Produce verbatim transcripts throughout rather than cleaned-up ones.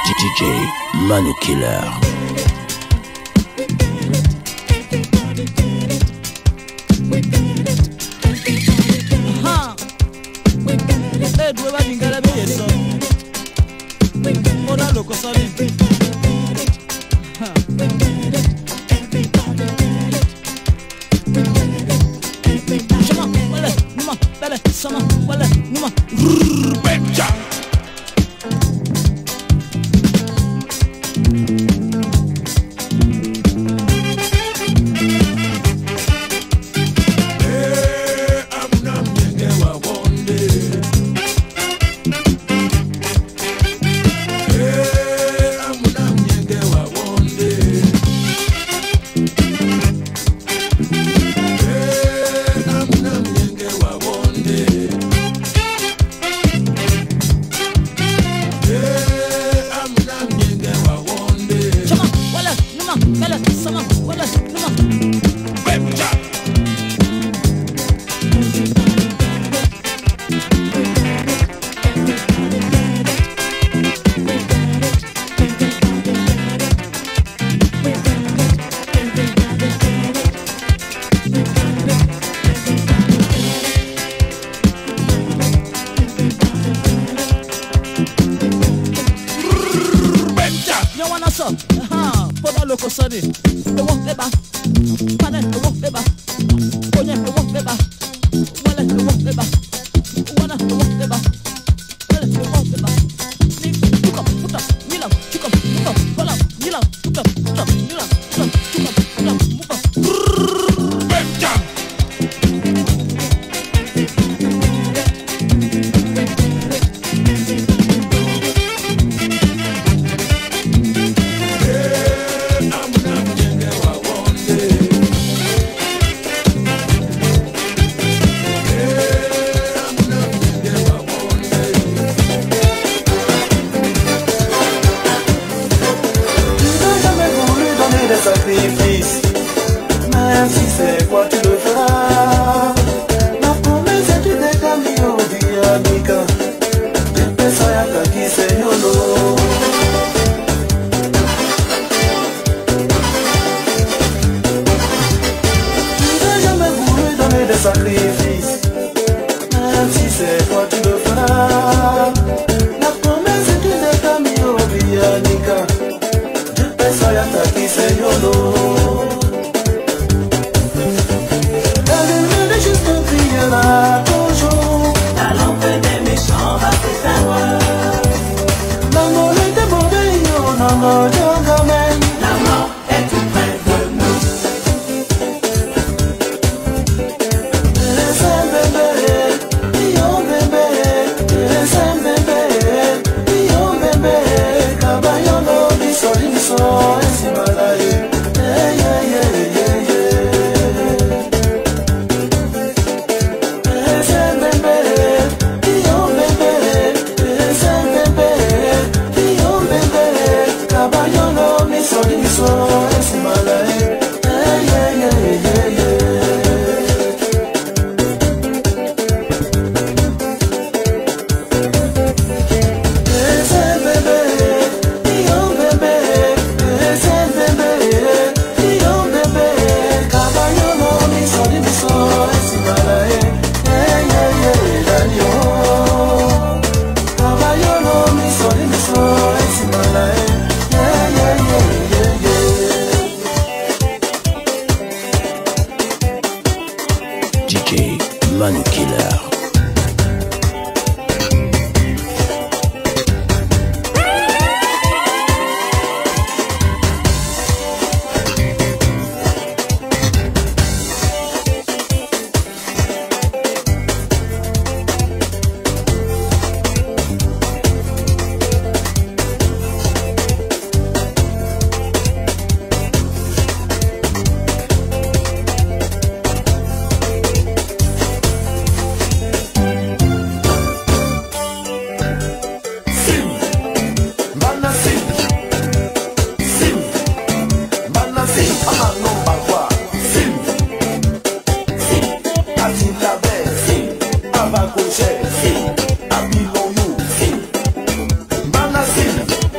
D J Manu Killer.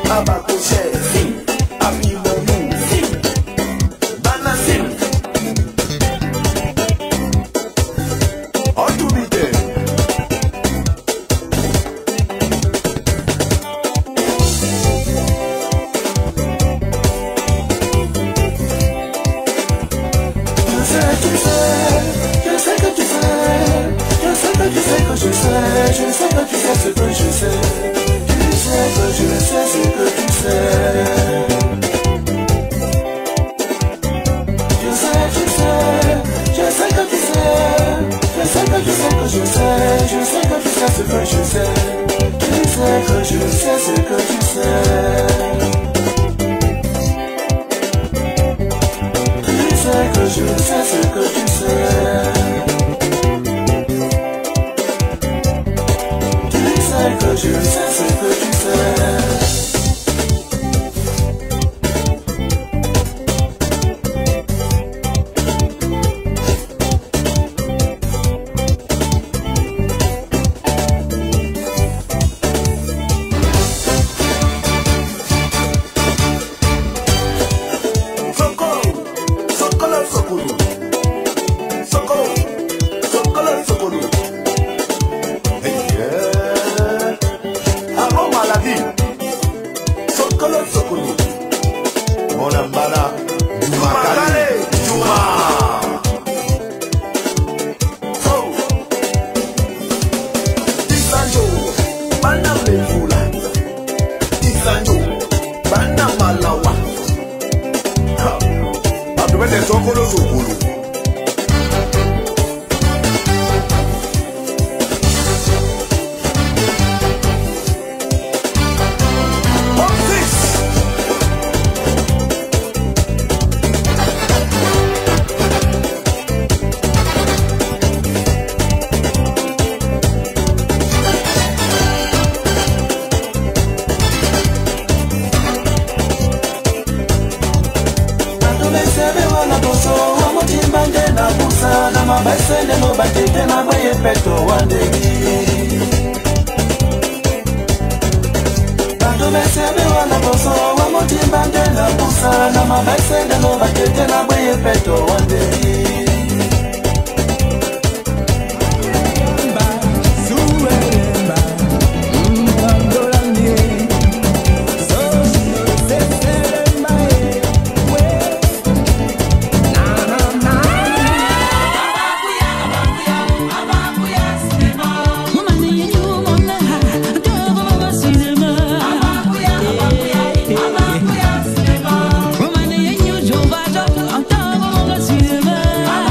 Cinema.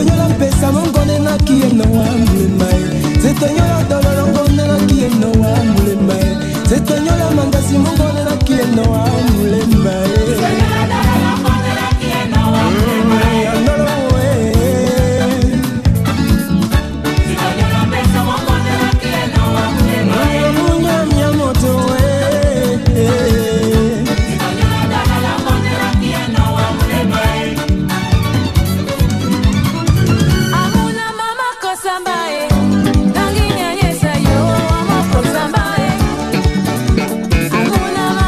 Setonyola pesa mongone na kieno wa mulemae. Setonyola dololo ngone na kieno wa mulemae. Setonyola mangasi mongone na kieno wa mulemae. Setonyola dololo ngone na kieno wa mulemae. Setonyola pesa mongone na kieno wa mulemae. Munyamya moto we. Setonyola dololo ngone na kieno wa mulemae. Amuna mama kosambae. Tanginya yesa yo amo kosambae. Amuna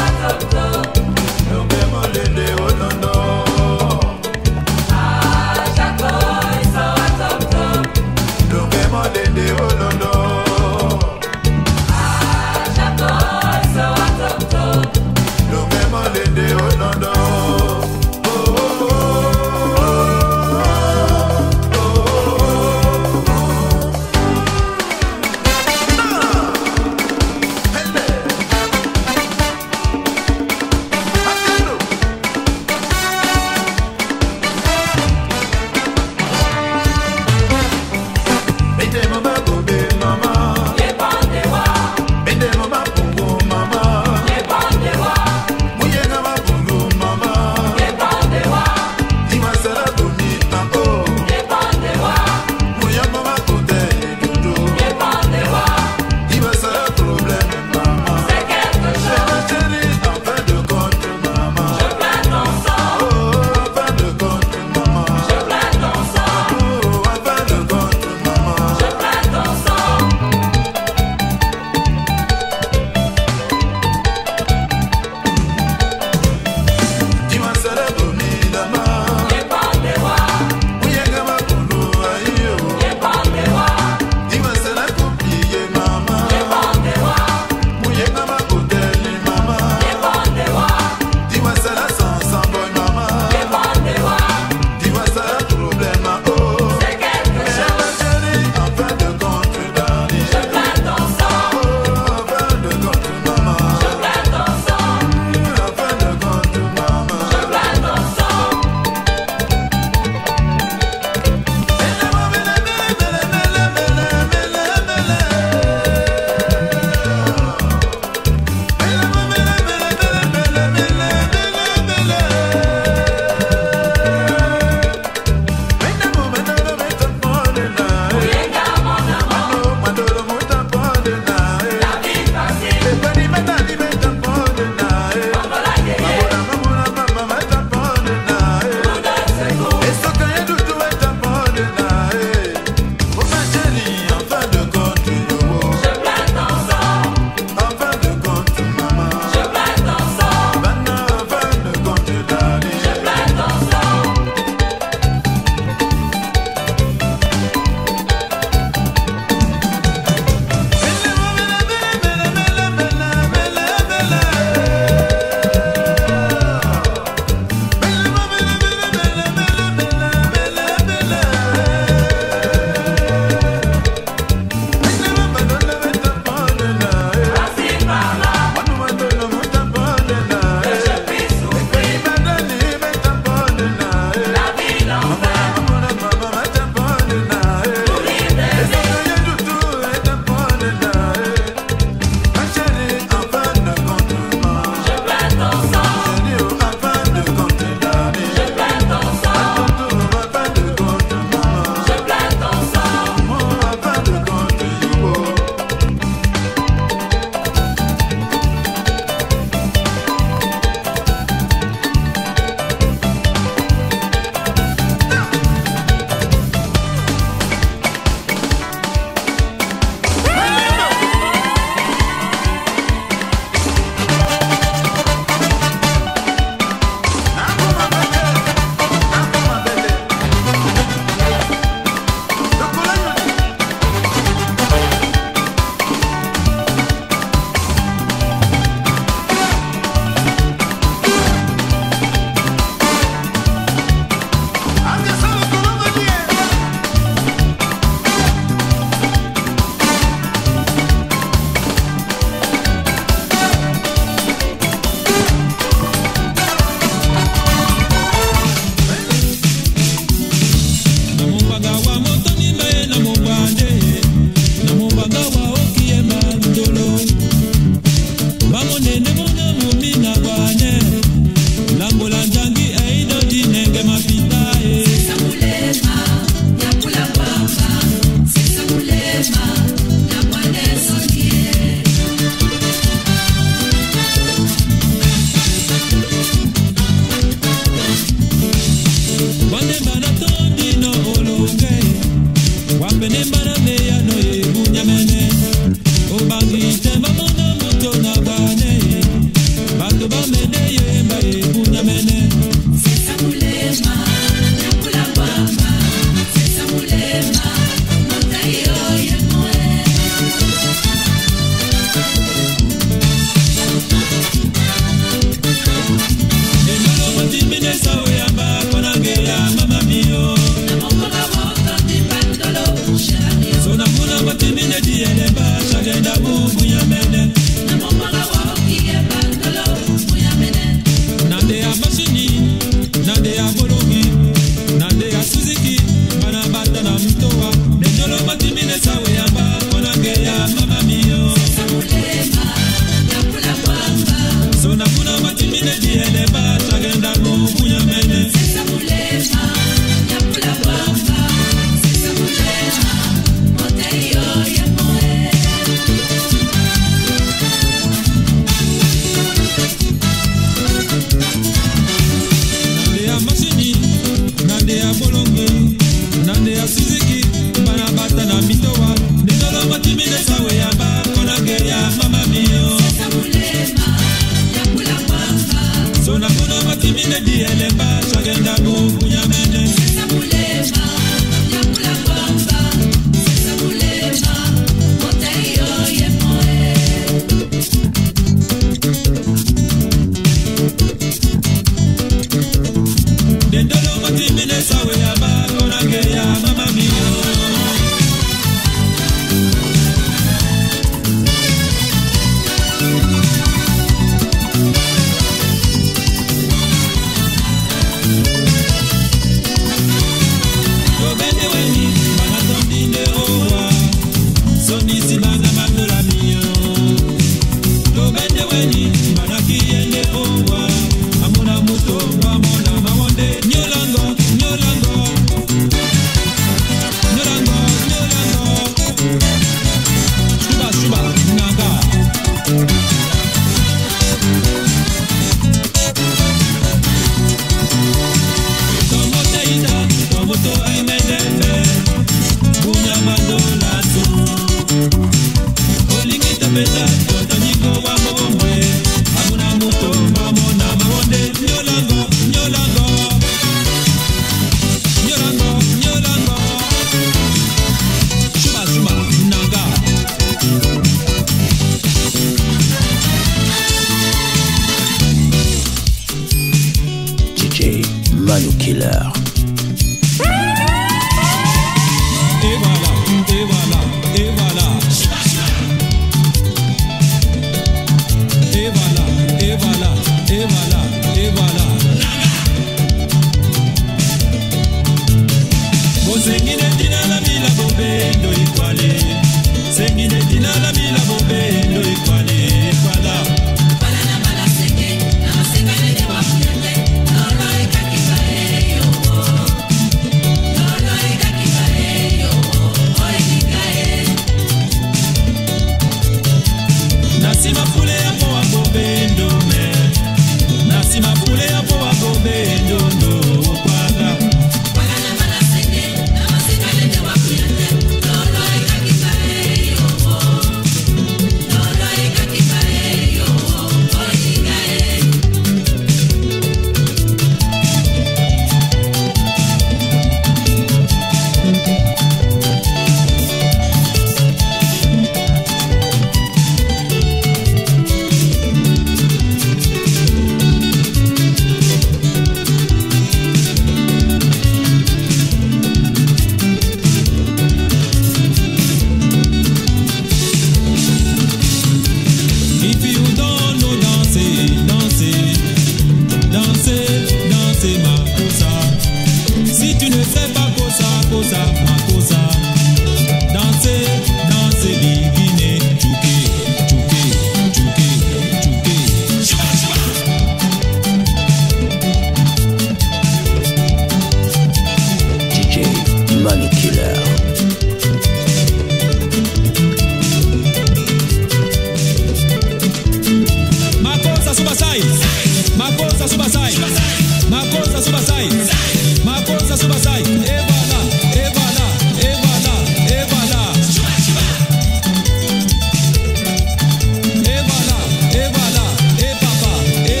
Et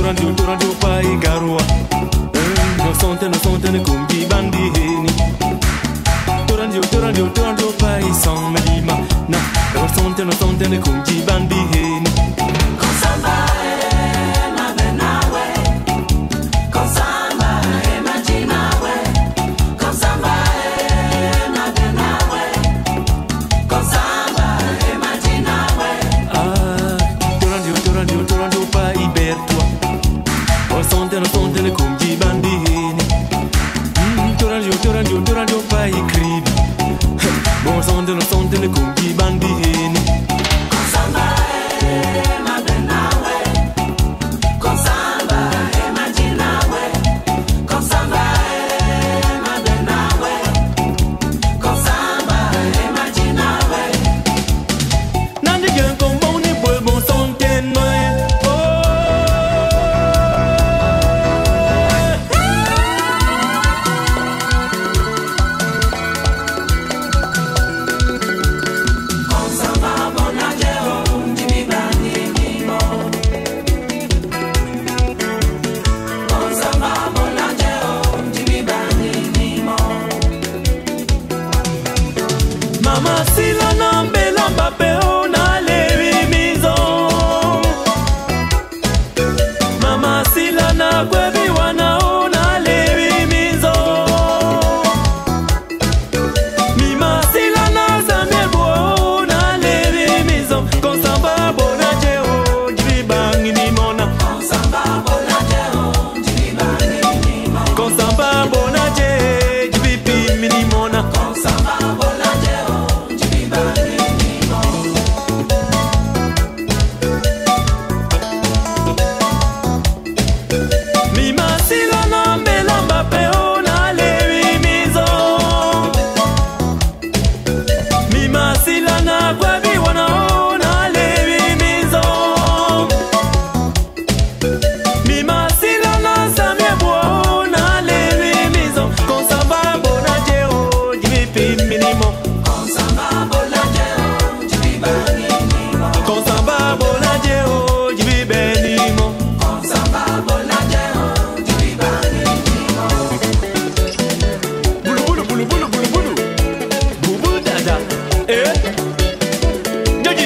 torandio torandio pai garua no sonte no sonte ne kumbi bandi heni torandio torandio torandio pai son melima na no sonte no sonte ne kumbi bandi heni Konsamba e mabenawe Konsamba e majinawe Konsamba e mabenawe Konsamba e majinawe ah torandio torandio torandio pai bertua no sonte no sonte ne kumbi bandi heni torandio torandio torandio pai kribi no sonte no sonte ne kumbi bandi heni Konsamba e mabenawe Konsamba e majinawe Konsamba e mabenawe Konsamba e majinawe Nandi gen kon bon ni boy bon son ten no oh Konsamba bonaje o njibibani nimo Konsamba bonaje o njibibani nimo Mama sila na mbela mbape o na levi mizo Mama sila na kwebi wana o na levi mizo Mima sila na zamebo o na levi mizo Konsamba bonaje o jibibangi ni mona Konsamba bonaje o njibibani nimo Konsamba bonaje jibipi mini mona Konsamba bonaje o njibibani nimo Mima sila na mbela mbape o na levi mizo Mima sila na kwebi wana o na levi mizo Mima sila na samyebo o na levi mizo Konsamba bonaje o jibipi minimo Konsamba bonaje o njibibani nimo Konsamba bonaje o jibibenimo Konsamba bonaje o njibibani nimo Bulu bulu bulu bulu bulu bulu Bubu dada eh Joji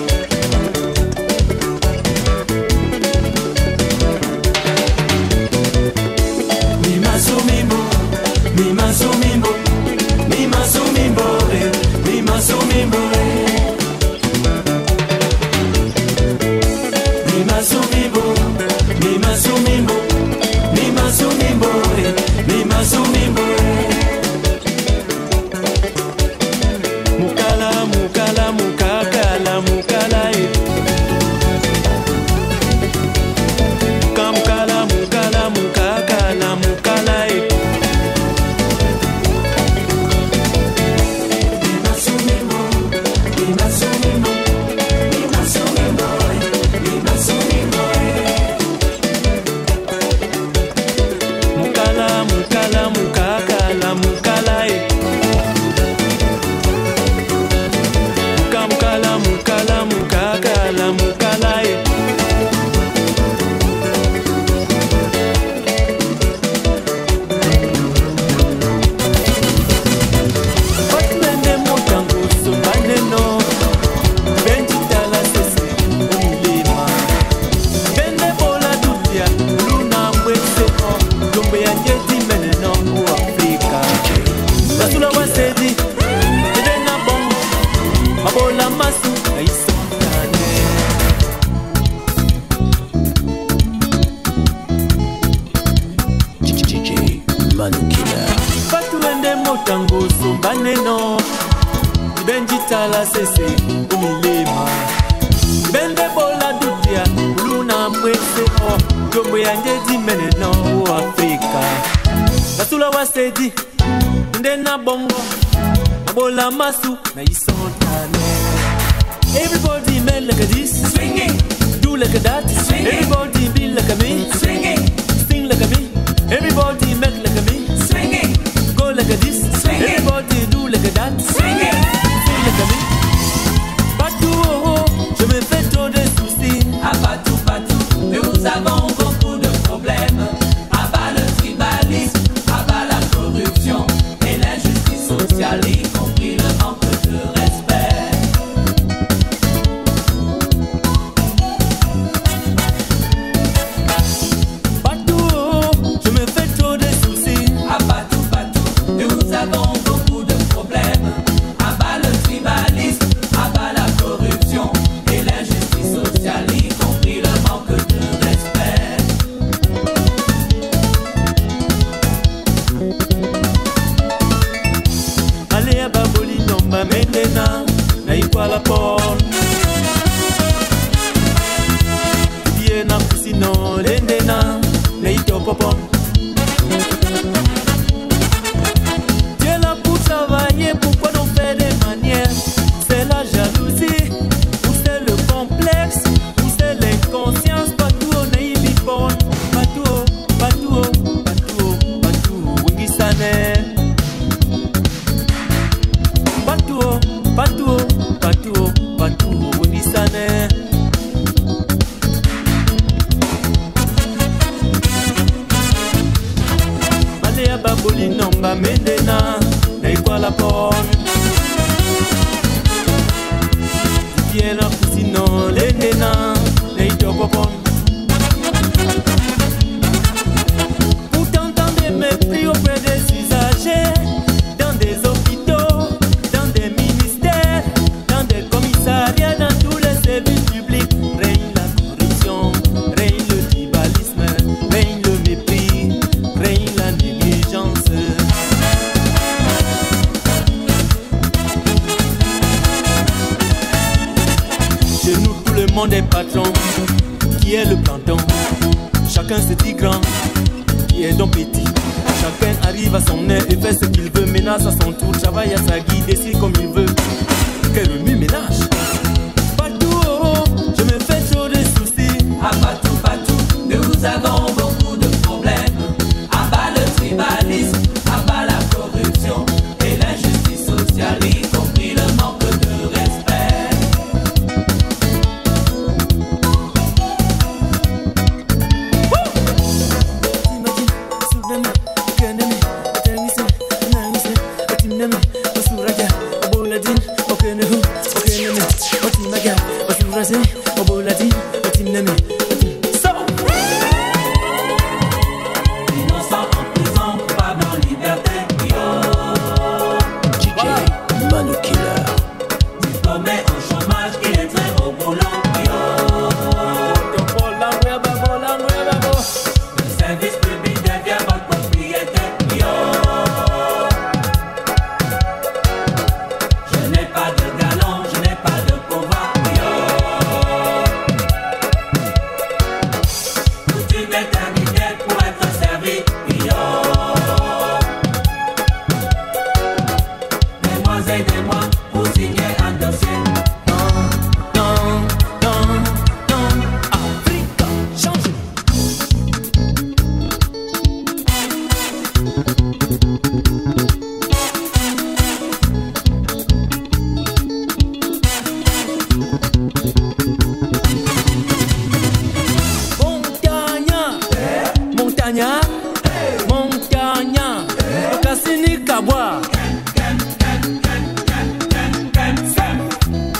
Mima sumimbo, mima sumimbo, mima sumimbo, eh, mima sumimbo, eh. Mima sumimbo, mima sumimbo, mima sumimbo, eh, mima sumimbo, eh. Mukala mukala mukakala mukala eh Kamukala mukala mukakala mukala eh Mima sumimbo, mima sumimbo, mima sumimbo, eh, mima sumimbo, eh. Mukala mukala mukakala mukala eh Kamukala mukala mukakala mukala eh Fatmene motango sumbane no Benji tala sese umilima Bende bola dutia luna mwese o Jombe ya njeti mene no u Afrika Basula wasedi Tede na bongo Mabola masu na isotane D J Manu Killer. Fatu ende motango sumbane no Benji tala sese umilima Bende bola dutia luna mwese o Jombe ya njeti mene no u Afrika Basula wasedi Tede na bongo Mabola masu na isotane Everybody man like a this Swinging, Do like a that Swing it. Everybody be like a me swinging, Sing like a me Everybody make like a me swinging, Go like a this Swing it. Everybody do like a that swinging. Sing like a me Partout oh oh Je me fais trop de soucis À patou patou, nous avons beaucoup de social, y compris le manque de respect. Partout, je me fais trop de soucis. À partout, partout, nous avons beaucoup de problèmes. À bas le tribalisme, à bas la corruption et l'injustice sociale, y compris le manque de respect. Allez à Baboli, non, ma maintenant, n'a pas la porte. Viens à Poussino, l'endena, n'a pas popon. Tu es là pour travailler, pourquoi donc faire des manières? C'est la jalousie, ou c'est le complexe, ou c'est l'inconscience, partout on est bipon. Partout, partout, partout, partout, oui, ça n'est. Partout, partout, partout, partout, oui, ça n'est. Allez à Baboli, non, ma maintenant, n'a quoi la porte. Viens à Poussino, les nénas, n'a pas popon. Pour t'entendre des mépris auprès des usagers, dans des hôpitaux, dans des ministères, dans des commissariats, dans tous les services publics, règne la corruption, règne le tribalisme, règne le mépris, règne la négligence. Chez nous, tout le monde est patron. Qui est le planton? Chacun se dit grand. Qui est donc petit? Chacun arrive à son heure et fait ce qu'il veut. Menace à son tour, travaille à sa guide, décide comme il veut. Quel remue-ménage! Partout, oh, je me fais trop de soucis. À partout, partout, nous avons beaucoup de problèmes. À bas le tribalisme, à bas la corruption et l'injustice sociale, y compris le manque de respect. Innocent en prison, coupable en liberté, yo. D J Manu Killer. Diplômé en chômage, il est très au boulot, yo. Le service public devient votre propriété, yo. Je n'ai pas de galon, je n'ai pas de pouvoir, yo. Coutume déterminée pour être servi, yo. Aidez-moi, aidez-moi pour signer un dossier. Non, non, non, Africa, change. Montagne, montagne, montagne, Cassini Kabwa.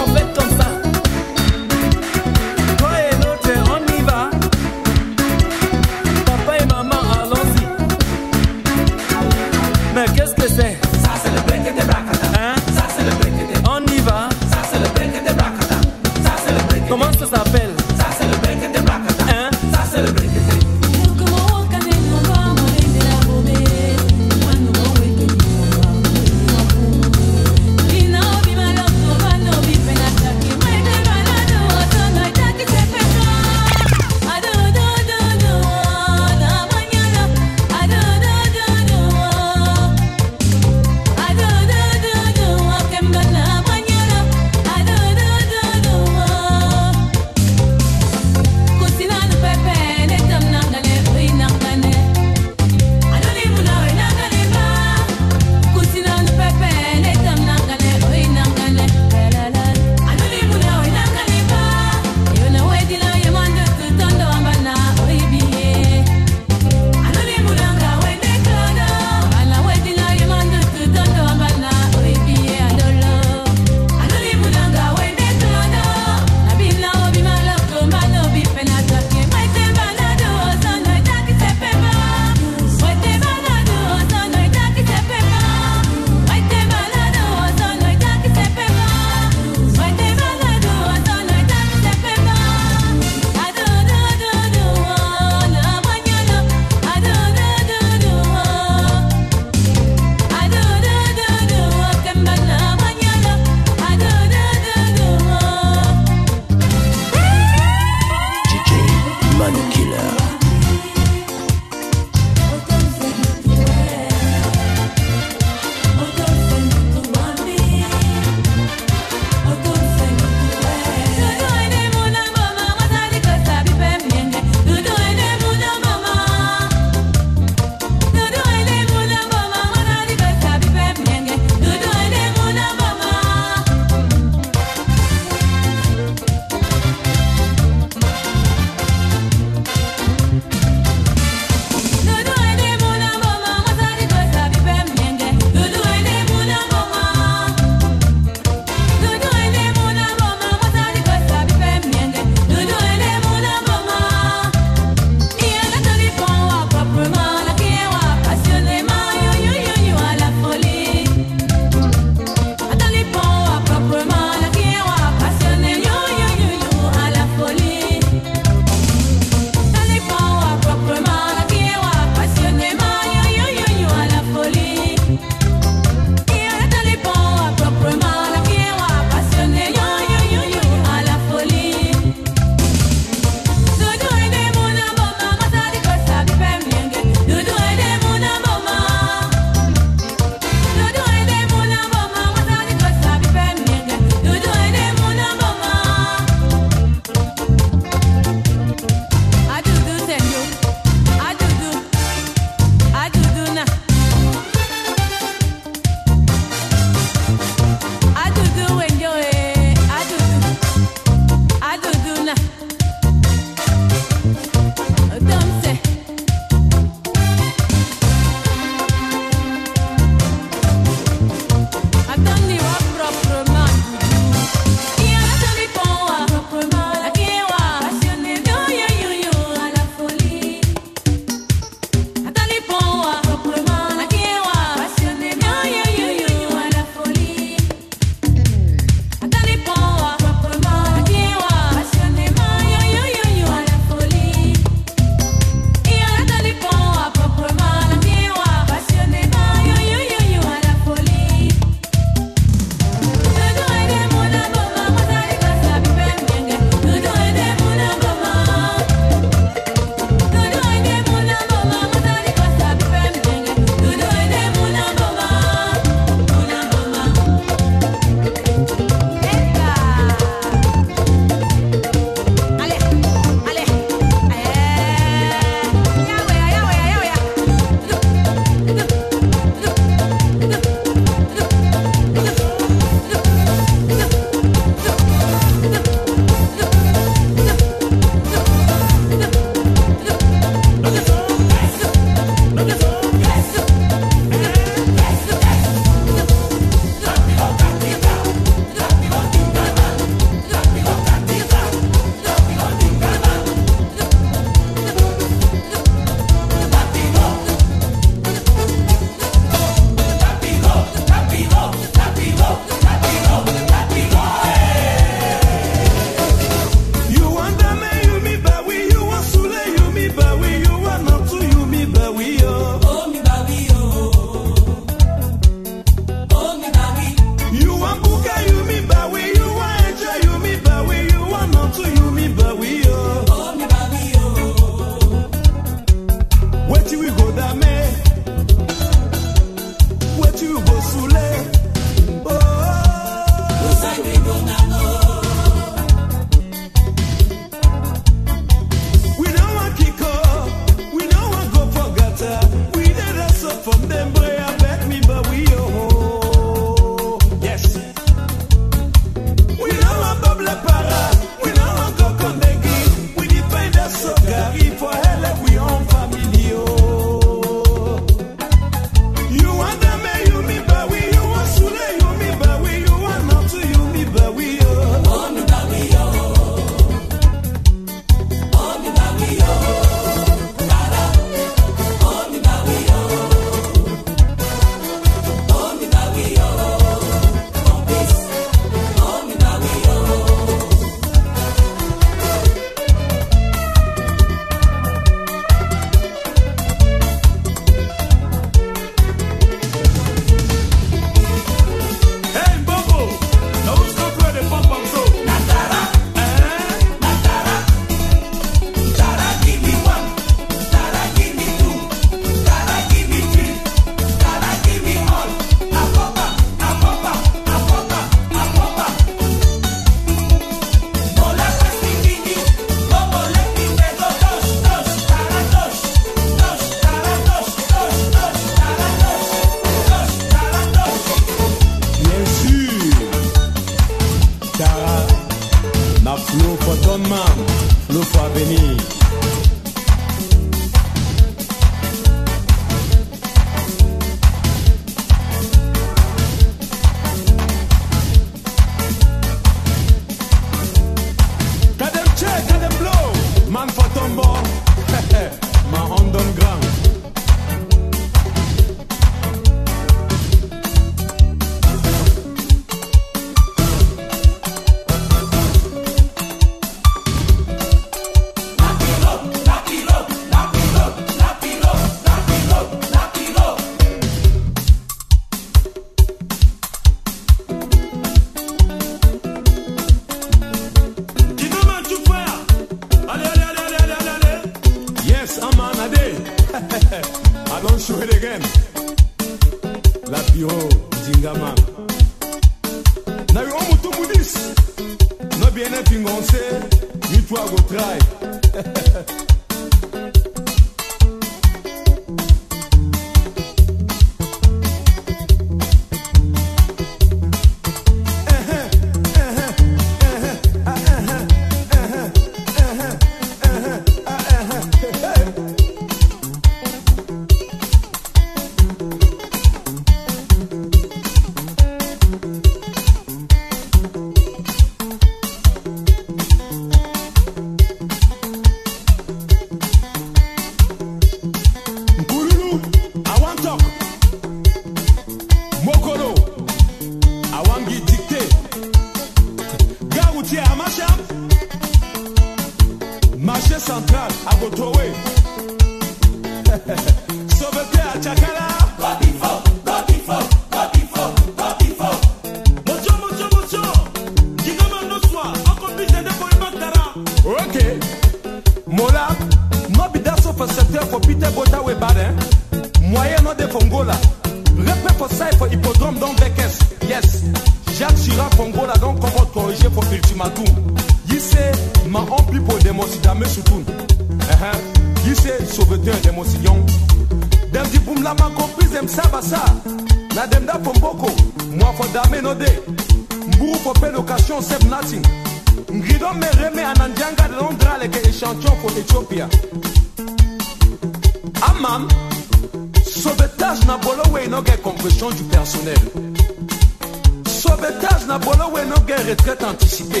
Sauvetage na bolo we no get compression du personnel. Sauvetage na bolo we no get retraite anticipée.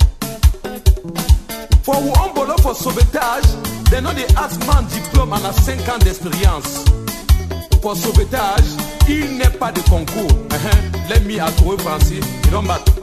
For who on bolo for sauvetage, they know they ask man diplôme and a cinq ans d'expérience. Pour sauvetage, il n'est pas de concours. Uh-huh. Let me accourir français, you don't matter.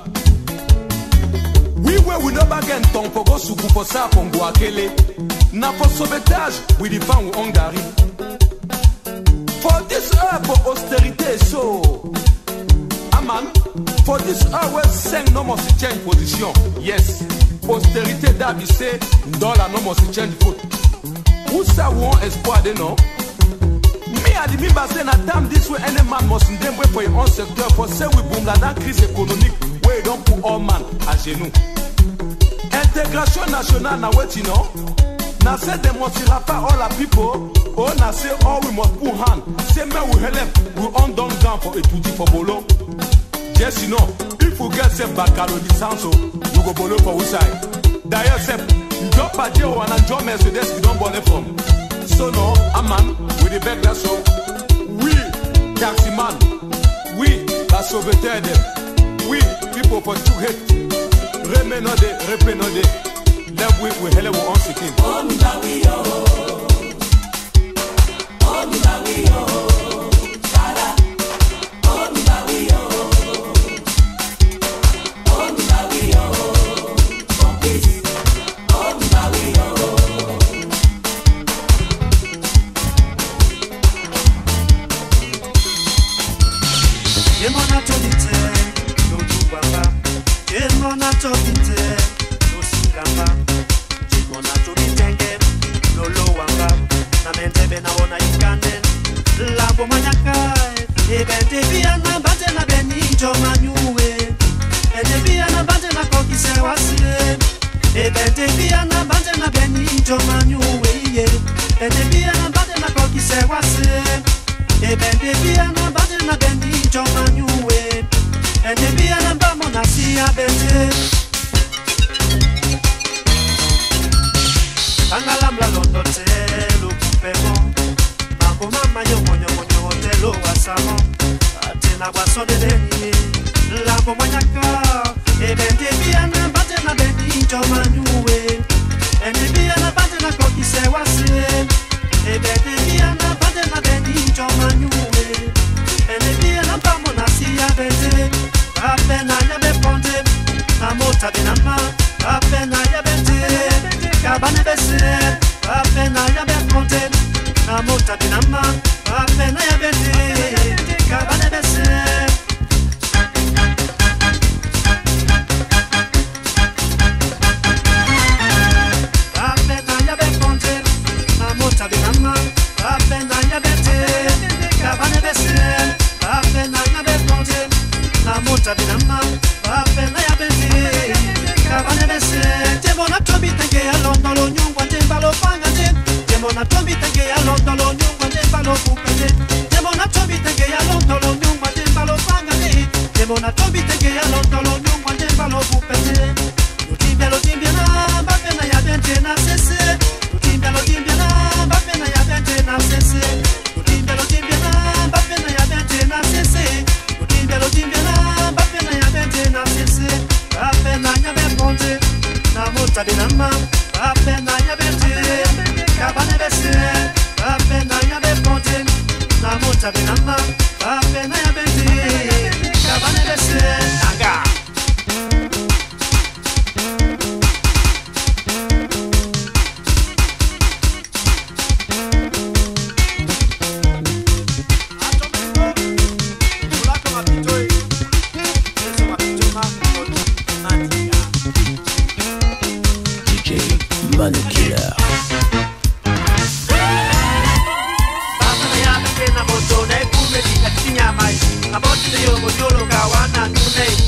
We were we no bagen ton for go suku for sa pongo akele. Na for sauvetage, we depend on Hungary. For this earth for austerité so. Aman, for this earth we sing no must change position. Yes, austerité that be say dollar no must change foot. Who say one espoir they know? Me I remember say na time this way any man must dem wait for your own sector for say we boom la that crise économique where you don't put all man à genoux. Intégration nationale na what you know? Na say demonstrera pas all the people. Oh na say all we must put hand. Say me we help we on down down for étudier for bolo. Yes you know, if we get some baccalaureate licence, you go bolo for which side? D'ailleurs c'est you don't party or an enjoy Mercedes you don't bolo from. So no, a man with the back that's so. We taxi man, we la sauveteur them. We people for two hate. Remain no de, remain no de. Let we we hele we on seeking. Oh mi ba we yo, oh mi ba we yo, Sara. Oh mi ba we yo, oh mi ba we yo, Compis. Oh mi ba we yo. Yemona tolite, no tubamba. Yemona tolite, no sigamba. Yemona tolitenge, no lowanga. Na mentebe na ona ikande. Lambo manyaka, ebente via na bate na benito manyue. Ede via na bate na kokise wasile. Ebente via na bate na benito manyue. Ede via na bate na kokise wasile. Ebente via na bate na benito manyue. Ede via na bamo na siya bete. Angalamla londo te lo kupemo. Mambo mama yongo yongo yongo te lo wasamo. Atena waso de deni. Lambo manyaka. Ebente via na bate na benito manyue. Ede via na bate na kokise wase. Ebente via na bate na benito manyue. Ede via na bamo na siya bete. Apena ya be ponte. Amota binama. Apena ya bete. Kabane bese. Apena ya be ponte. Amota binama. Apena ya bete. Kabane bese. Apena ya be ponte. Amota binama. Apena ya bete. Kabane bese. Apena ya be ponte. Amota binama. Apena ya bete. Kabane bese. Jemona tobi tenge ya londo lo nyungwa jemba lo fangate. Jemona tobi tenge ya londo lo nyungwa jemba lo kupete. Jemona tobi tenge ya londo lo nyungwa jemba lo fangate. Jemona tobi tenge ya londo lo nyungwa jemba lo kupete. Lutimbia lutimbia na bapena ya bente na sese. Lutimbia lutimbia na bapena ya bente na sese. Lutimbia lutimbia na bapena ya bente na sese. Lutimbia lutimbia na bapena ya bente na sese. Bapena ya bente na mota binama. Bapena ya bente kabane bese. Bapena ya bente na mota binama. Bapena ya bente kabane bese. Anga. Manu Killer. Bapena ya bente na moto ne kume di katinya mai. Aboti de yo mo yolo kawana nune.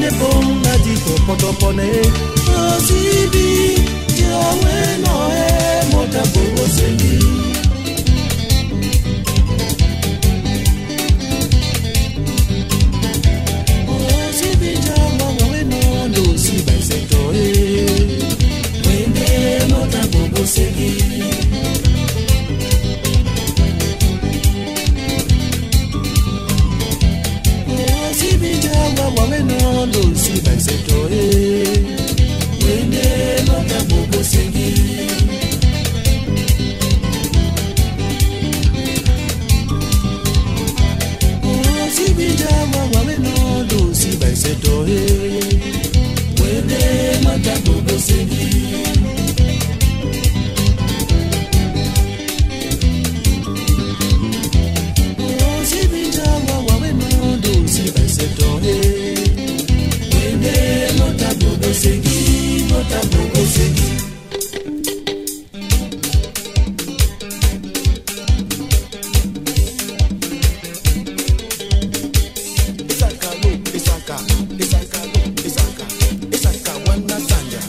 bon na di to potopone osibi jawe no e mota bobo sendi osibi jawe no no si ba seto e wende mota bobo sendi no no si ba seto e wende mota bobo sengi oh si bija wa we no no si ba seto e wende mota bobo sengi oh si bija wa we no no si ba seto e mota bobo sengi, mota bobo sengi. Isaka lo, Isaka, Isaka lo, Isaka, Isaka wana sanja.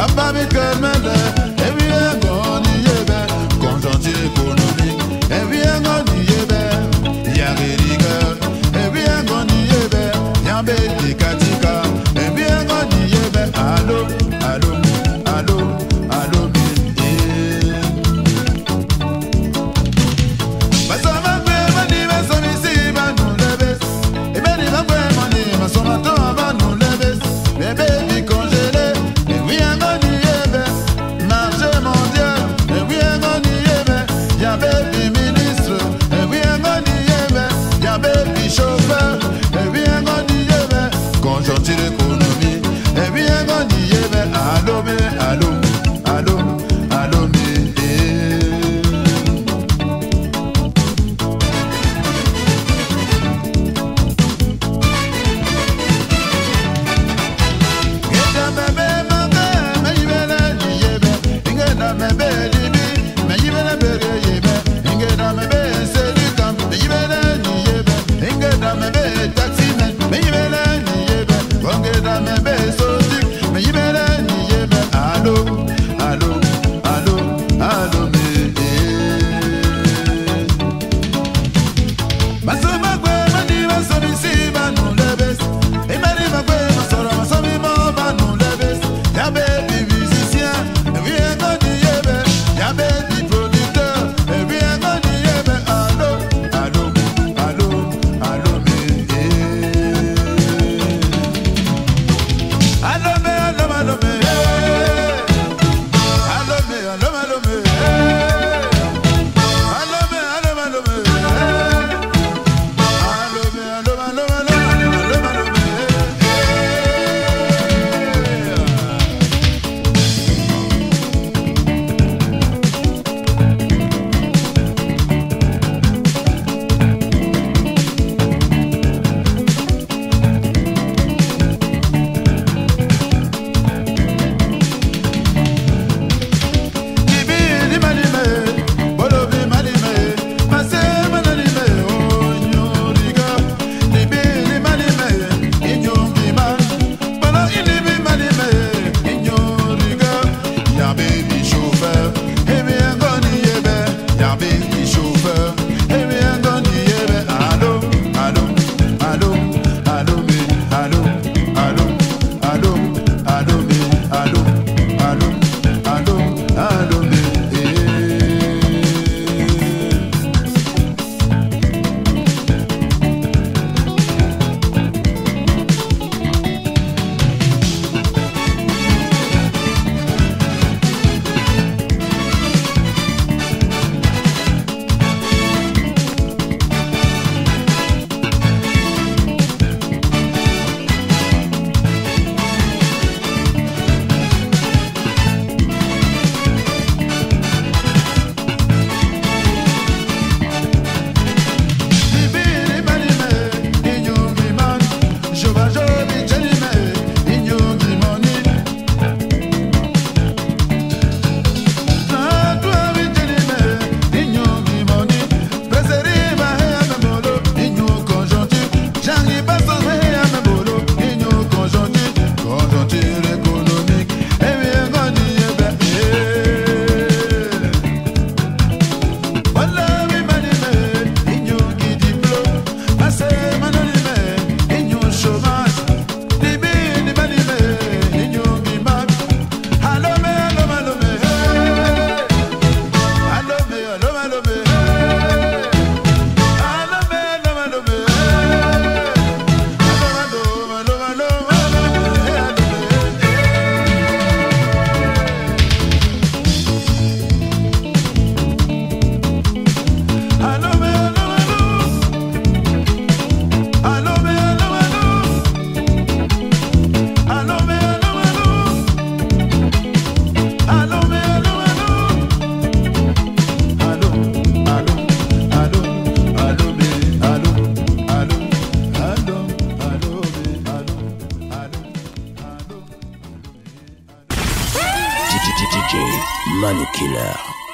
papa mi kemele, et bien qu'on y est bien, conjoncture économique, et bien qu'on y est bien, y'a rigueur, et bien qu'on y est bien, y'a bébé katika, et bien qu'on y est bien, allô, allô, allô, allô, bébé. Masama kwe mani masomi si banu lebes, et bien il va kwe mani masoma to banu lebes, bébé mi congelé, et bien qu'on y est bien, marché mondial, et bien qu'on y est bien, y'a bébé ministre, et bien qu'on y est bien, y'a bébé chauffeur, et bien qu'on y est bien, conjoncture économie, et bien qu'on y est bien, allô, mais allô, allô, allô, mais. D J Manu Killer.